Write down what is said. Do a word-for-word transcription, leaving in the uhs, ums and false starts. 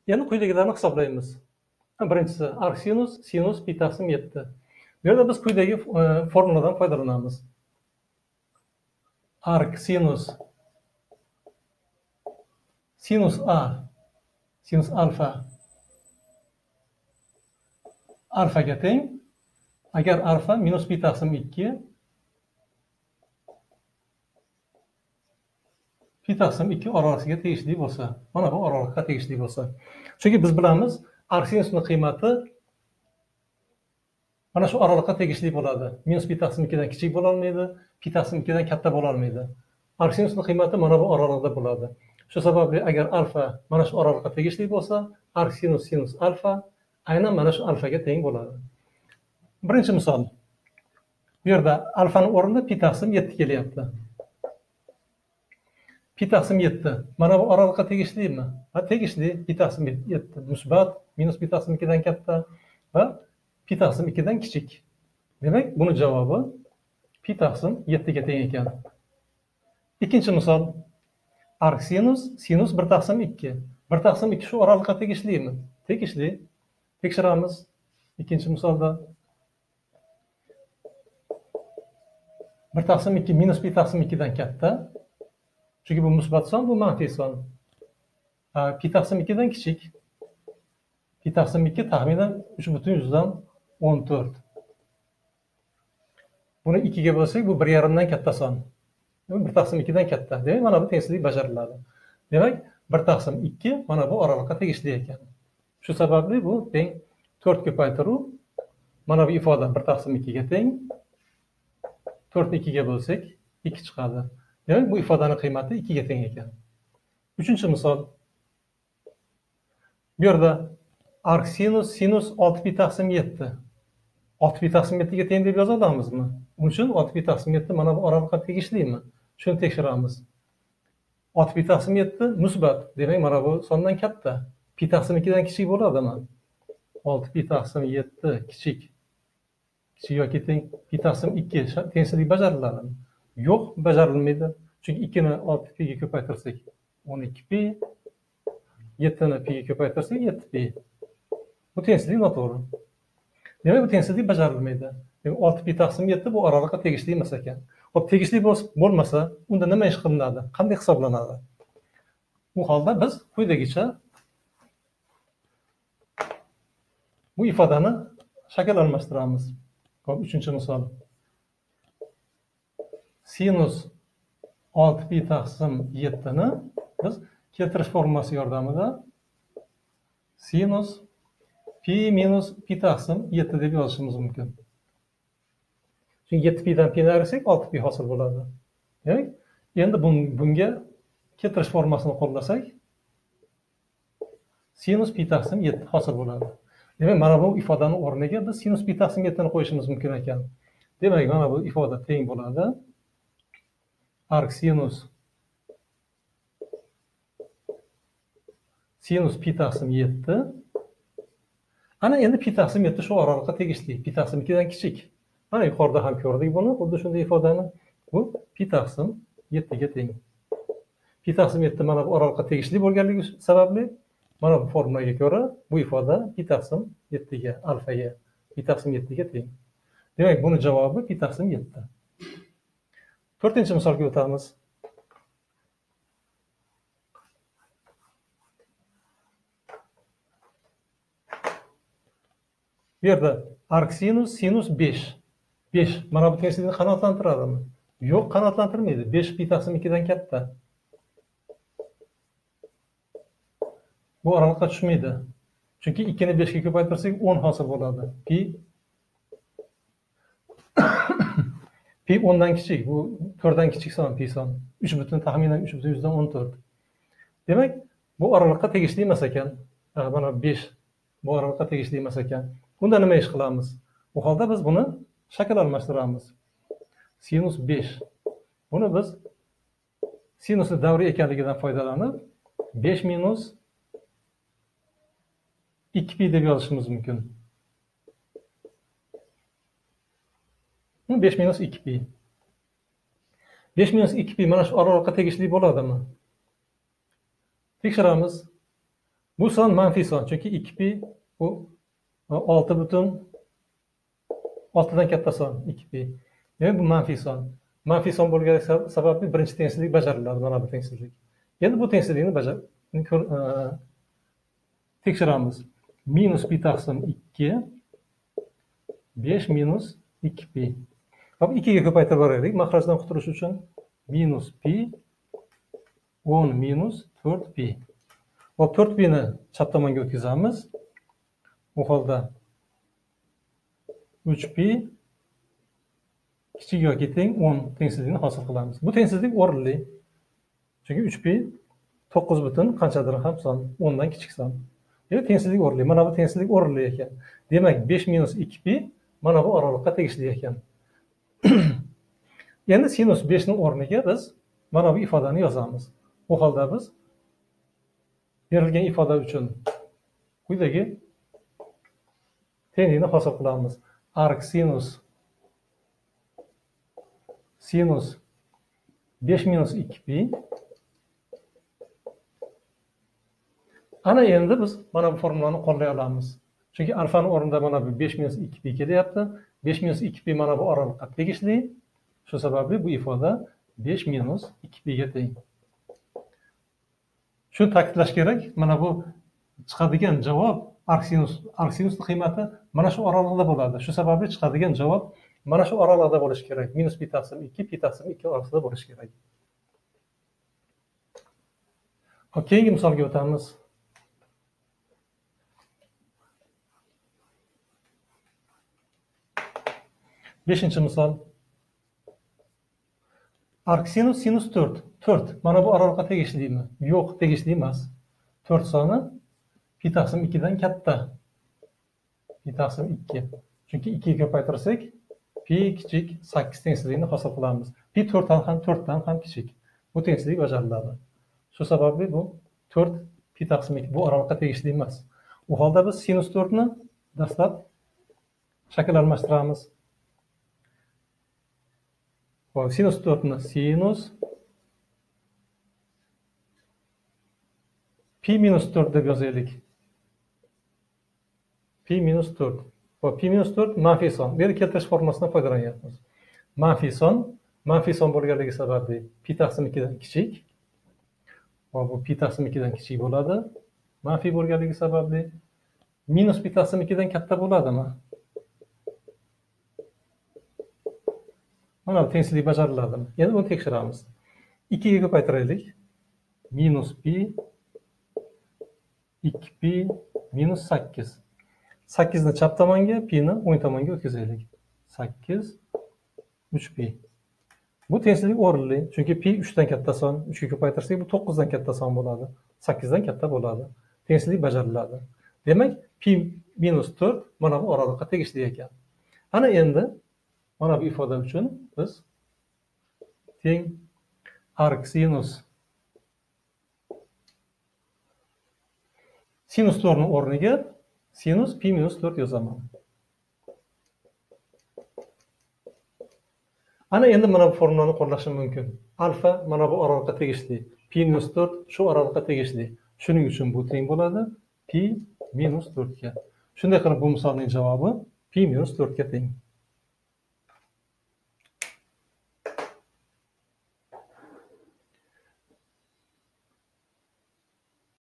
Endi quyidagilarni hisoblaymiz. Birinchisi arc sinus, sinus pi taqsim yetti. Bu yerda biz quyidagi formuladan foydalanamiz. Arc sinus sinus a sinus alfa alfaga teng. Agar alfa minus pi taqsim ikki pi taqsim ikki oraliqsiga tegishli bo'lsa, mana bu oraliqqa tegishli bo'lsa. Chunki biz bilamiz, arc sinusning qiymati mana shu oraliqqa tegishli bo'ladi. Minus pi taqsim ikki dan kichik bo'la olmaydi, pi taqsim ikki dan katta bo'la olmaydi. Arc sinusning qiymati mana bu oraliqda bo'ladi. Shu sababli agar alfa mana shu oraliqqa tegishli bo'lsa, arc sinus sinus alfa aynan mana shu alfaga teng bo'ladi. Birinchi misol. Bu yerda alfaning o'rnida pi taqsim yetti kelyapti. Pi taqsim yetti. Mana bu oraliqqa tegishlimi? Ha, tegishli. Pi taqsim yetti musbat, minus pi taqsim ikki dan katta va pi taqsim ikki dan kichik. Demak, buni javobi pi taqsim yetti ga teng ekan. Ikkinchi misol. Arc sinus sinus bir taqsim ikki. bir taqsim ikki shu oraliqqa tegishlimi? Tegishli. Tekshiramiz. Ikkinchi misolda bir taqsim ikki minus pi taqsim ikki dan katta. Chunki bu musbat son, bu manfiy son. Pi taqsim ikki dan kichik. Pi taqsim ikki taxminan uch butun yuzdan o'n to'rt. Buni ikki ga bo'lsak, bu bir yarim dan katta son. bir taqsim ikki dan katta. Demak, mana bu tengsizlik bajariladi. Demak, bir taqsim ikki mana bu oraliqqa tegishli ekan. Shu sababli bu teng to'rt ko'paytiruv. Mana bu ifoda bir taqsim ikki ga teng. to'rt ni ikki ga bo'lsak, ikki chiqadi. Demak, bu ifodaning qiymati ikki ga teng ekan. Uchinchi misol. Bu yerda arc sinus sinus olti pi taqsim yetti. olti pi taqsim yetti ga teng deb yoza olamizmi? Uning uchun olti pi taqsim yetti mana bu oraliqqa tegishlimi? Shuni tekshiramiz. olti pi taqsim yetti musbat. Demak, mana bu sondan katta. Pi taqsim ikki dan kichik bo'ladimi? olti pi taqsim yetti kichik. Kichik yoki teng pi taqsim ikki tengsizlik bajariladimi? Yo'q, bajarilmaydi. Chunki ikki ni olti pi ga ko'paytirsak o'n ikki pi, yetti ni pi ga ko'paytirsak yetti pi. Bu tengsizlik noto'g'ri. Demak, bu tengsizlik bajarilmaydi. Demak, olti pi taqsim yetti bu oraliqqa tegishli emas ekan. Xo'p, tegishli bo'lmasa, unda nima ish qilinadi? Qanday hisoblanadi? Bu holda biz quyidagicha bu ifodani shakl almashtiramiz. Xo'p, uchinchi misol. Sinus olti pi taqsim yetti ni biz keltirish formulasi yordamida sinus pi minus pi taqsim yetti deb yozishimiz mumkin. Chunki yetti pi dan pi ayirsak olti pi hosil bo'ladi. Demak, endi bunga keltirish formulasini qo'llasak sinus pi taqsim yetti hosil bo'ladi. Demak, mana bu ifodaning o'rniga biz sinus pi taqsim yetti ni qo'yishimiz mumkin ekan. Demak, mana bu ifoda teng bo'ladi. Arc sinus sinus pi taqsim yetti. Ana endi pi taqsim yetti shu oraliqqa tegishli. Pi taqsim ikki dan kichik. Mana yuqorida ham ko'rdik buni, xuddi shunday ifodani. Bu pi taqsim yetti ga teng. Pi taqsim yetti mana bu oraliqqa tegishli bo'lganligi sababli mana bu formulaga ko'ra bu ifoda pi taqsim yetti ga, alfaga, pi taqsim yetti ga teng. Demak, buni javobi pi taqsim yetti. To'rtinchi misolga o'tamiz. Bu yerda arc sinus sinus besh. besh mana bu tengsizlikni qanoatlantiradimi? Yo'q, qanoatlantirmaydi. besh pi taqsim ikki dan katta. Bu oraliqqa tushmaydi. Chunki ikki ni besh ga ko'paytirsak o'n hosil bo'ladi. Pi pi o'n dan kichik, bu to'rt dan kichik son, pi son. uch butun taxminan uch butun yuzdan o'n to'rt. Demak, bu oraliqqa tegishli emas ekan. Mana besh bu oraliqqa tegishli emas ekan. Bunda nima ish qilamiz? Bu holda biz buni shakl almashtiramiz. Sinus besh. Buni biz sinusni davriy ekanligidan foydalanib besh minus ikki pi deb yozishimiz mumkin. besh minus ikki pi. besh minus ikki pi mana shu oraliqqa tegishli bo'ladimi? Tekshiramiz. Bu son manfiy son. Chunki ikki pi bu olti butun oltidan katta son ikki pi. Demak, bu manfiy son. Manfiy son bo'lgani sababli birinchi tengsizlik bajariladi, mana bu tengsizlik. Endi bu tengsizlikni bajar tekshiramiz. Minus pi taqsim ikki, besh minus ikki pi. Hop, ikkiga ko'paytirib boraylik. Mahrajdan qutulish uchun minus pi o'n minus to'rt pi. Hop, to'rt pi ni chap tomonga o'tkazamiz. Bu holda uch pi kichik yoki teng o'n tengsizlikni hosil qilamiz. Bu tengsizlik o'rinli. Chunki uch pi to'qqiz butun qanchadir ham son, o'ndan kichik son. Demak, tengsizlik o'rinli. Mana bu tengsizlik o'rinli ekan. Demak, besh minus ikki pi mana bu oraliqqa tegishli ekan. Endi sinus besh ning o'rniga biz mana bu ifodani yozamiz. Bu holda biz berilgan ifoda uchun quyidagi tenglikni hosil qilamiz. Arc sinus sinus besh minus ikki pi. Ana endi biz mana bu formulani qo'llay olamiz. Chunki alfani o'rnida mana bu besh minus ikki pi kelyapti. besh minus ikki pi mana bu oraliqqa tegishli. Shu sababli bu ifoda besh minus ikki pi ga teng. Shuni ta'kidlash kerak, mana bu chiqadigan javob arcsinus arcsinus qiymati mana shu oralig'ida bo'ladi. Shu sababli chiqadigan javob mana shu oralig'ida bo'lishi kerak. Minus pi taqsim ikki, pi taqsim ikki orasida bo'lishi kerak. Hop, keyingi misolga o'tamiz. beshinchi misol. Arcsinus sinus to'rt. to'rt. Mana bu oraliqqa tegishlimi? Yo'q, tegishli emas. to'rt soni pi taqsim ikki dan katta. Pi taqsim ikki. Chunki ikki ga ko'paytirsak, pi kichik sakkiz tengsizligini hosil qilamiz. Pi to'rt dan ham to'rt dan ham kichik. Bu tengsizlik bajariladi. Shu sababli bu to'rt pi taqsim ikki bu oraliqqa tegishli emas. U holda biz sinus to'rt ni dastlab shakl almashtiramiz. Sinus to'rt ni sinus pi minus to'rt deb yozaylik. Pi minus to'rt. Va pi minus to'rt manfiy son. Bu yerda keltirish formulasidan foydalanyapmiz. Manfiy son, manfiy son bo'lganligi sababli pi taqsim ikki dan kichik. Va bu pi taqsim ikki dan kichik bo'ladi. Manfiy bo'lganligi sababli minus pi taqsim ikki dan katta bo'ladimi? Mana bu tengsizlik bajariladimi? Endi buni tekshiramiz. ikki ga ko'paytiraylik. Minus pi ikki pi minus sakkiz. sakkiz ni chap tomonga, pi ni o'ng tomonga o'tkazaylik. sakkiz uch pi. Bu tengsizlik o'rinli, chunki pi uch dan katta son, uch ga ko'paytirsak bu to'qqiz dan katta son bo'ladi. sakkiz dan katta bo'ladi. Tengsizlik bajariladi. Demak, pi minus to'rt mana bu oraliqqa tegishli ekan. Ana endi mana bu ifoda uchun biz teng arc sinus sinus to'rt ning o'rniga sinus pi minus to'rt yozaman. Ana endi mana bu formulani qo'llashim mumkin. Alfa mana bu oraliqqa tegishli. Pi minus to'rt shu oraliqqa tegishli. Shuning uchun bu teng bo'ladi pi minus to'rt ga. Shunday qilib bu misolning javobi pi minus to'rt ga teng.